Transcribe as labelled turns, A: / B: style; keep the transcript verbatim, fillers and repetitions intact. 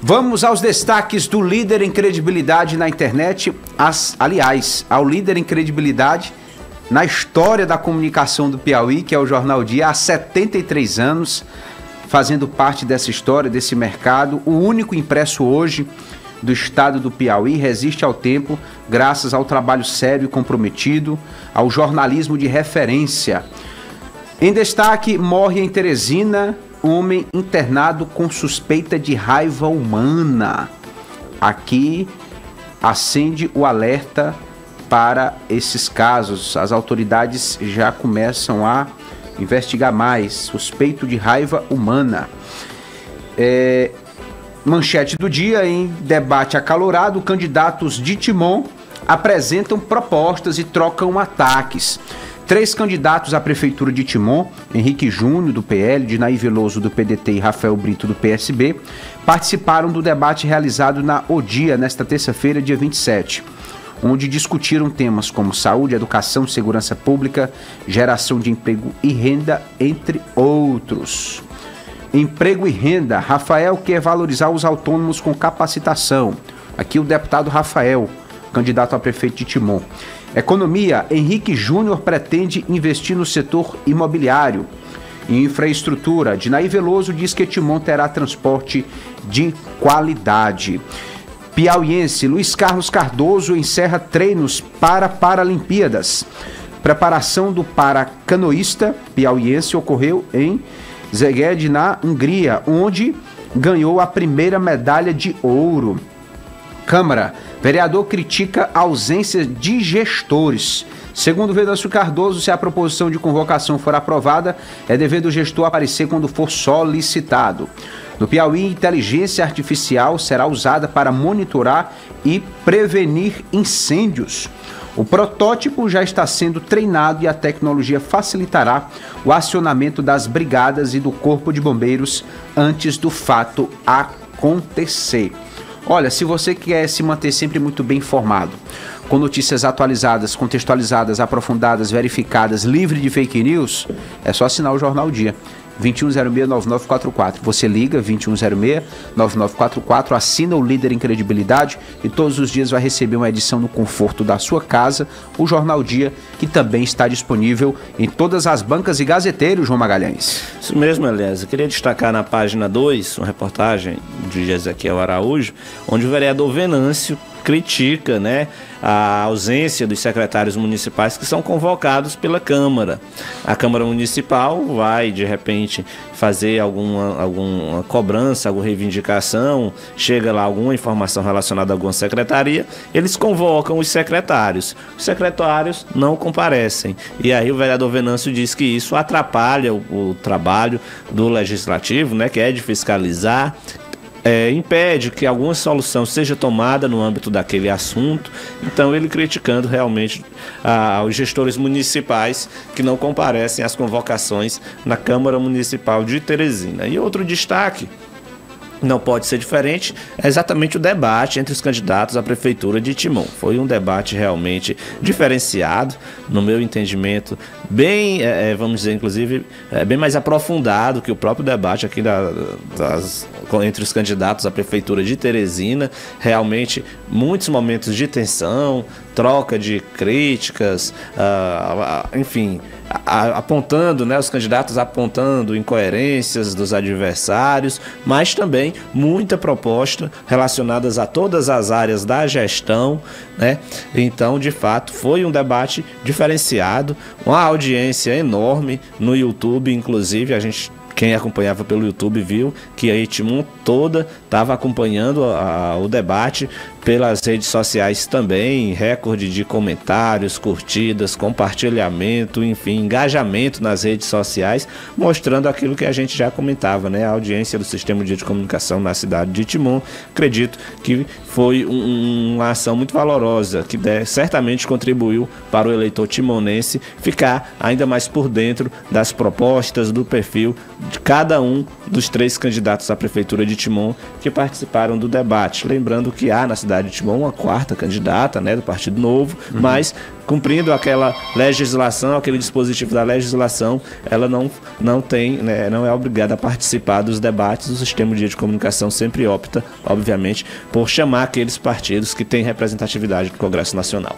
A: Vamos aos destaques do líder em credibilidade na internet, as, aliás, ao líder em credibilidade na história da comunicação do Piauí, que é o Jornal Dia, há setenta e três anos, fazendo parte dessa história, desse mercado. O único impresso hoje do estado do Piauí resiste ao tempo, graças ao trabalho sério e comprometido, ao jornalismo de referência. Em destaque, morre em Teresina homem internado com suspeita de raiva humana. Aqui acende o alerta para esses casos. As autoridades já começam a investigar mais. Suspeito de raiva humana. É, manchete do dia: em debate acalorado, candidatos de Timon apresentam propostas e trocam ataques. Três candidatos à prefeitura de Timon, Henrique Júnior, do P L, Dinaí Veloso, do P D T e Rafael Brito, do P S B, participaram do debate realizado na O Dia, nesta terça-feira, dia vinte e sete, onde discutiram temas como saúde, educação, segurança pública, geração de emprego e renda, entre outros. Emprego e renda. Rafael quer valorizar os autônomos com capacitação. Aqui o deputado Rafael, candidato a prefeito de Timon. Economia. Henrique Júnior pretende investir no setor imobiliário. Infraestrutura. Dinaí Veloso diz que Timon terá transporte de qualidade. Piauiense. Luiz Carlos Cardoso encerra treinos para Paralimpíadas. Preparação do paracanoísta piauiense ocorreu em Szeged, na Hungria, onde ganhou a primeira medalha de ouro. Câmara. Vereador critica a ausência de gestores. Segundo Venâncio Cardoso, se a proposição de convocação for aprovada, é dever do gestor aparecer quando for solicitado. No Piauí, inteligência artificial será usada para monitorar e prevenir incêndios. O protótipo já está sendo treinado e a tecnologia facilitará o acionamento das brigadas e do Corpo de Bombeiros antes do fato acontecer. Olha, se você quer se manter sempre muito bem informado, com notícias atualizadas, contextualizadas, aprofundadas, verificadas, livre de fake news, é só assinar o Jornal Dia. vinte e um zero seis, nove nove quatro quatro. Você liga vinte e um zero seis, nove nove quatro quatro, assina o líder em credibilidade e todos os dias vai receber uma edição no conforto da sua casa, o Jornal Dia, que também está disponível em todas as bancas e gazeteiros, João Magalhães.
B: Isso mesmo, Elias. Eu queria destacar na página dois, uma reportagem de Ezequiel Araújo, onde o vereador Venâncio critica, né, a ausência dos secretários municipais que são convocados pela Câmara. A Câmara Municipal vai, de repente, fazer alguma, alguma cobrança, alguma reivindicação, chega lá alguma informação relacionada a alguma secretaria, eles convocam os secretários. Os secretários não comparecem. E aí o vereador Venâncio diz que isso atrapalha o, o trabalho do Legislativo, né, que é de fiscalizar, É, impede que alguma solução seja tomada no âmbito daquele assunto. Então ele criticando realmente ah, os gestores municipais que não comparecem às convocações na Câmara Municipal de Teresina. E outro destaque, não pode ser diferente, é exatamente o debate entre os candidatos à prefeitura de Timon. Foi um debate realmente diferenciado, no meu entendimento, bem, é, vamos dizer, inclusive, é, bem mais aprofundado que o próprio debate aqui da, das, entre os candidatos à prefeitura de Teresina. Realmente, muitos momentos de tensão, troca de críticas, uh, enfim, a, apontando, né, os candidatos apontando incoerências dos adversários, mas também muita proposta relacionadas a todas as áreas da gestão, né? Então, de fato, foi um debate diferenciado, uma audiência enorme no YouTube, inclusive a gente, quem acompanhava pelo YouTube viu que a Timon toda estava acompanhando a, a, o debate pelas redes sociais também, recorde de comentários, curtidas, compartilhamento, enfim, engajamento nas redes sociais, mostrando aquilo que a gente já comentava, né? A audiência do sistema de comunicação na cidade de Timon. Acredito que foi um, uma ação muito valorosa, que de, certamente contribuiu para o eleitor timonense ficar ainda mais por dentro das propostas, do perfil de cada um dos três candidatos à prefeitura de Timon que participaram do debate. Lembrando que há na cidade verdade, tinha uma quarta candidata, né, do Partido Novo, uhum. mas cumprindo aquela legislação, aquele dispositivo da legislação, ela não, não tem, né, não é obrigada a participar dos debates. O Sistema de Comunicação sempre opta, obviamente, por chamar aqueles partidos que têm representatividade no Congresso Nacional.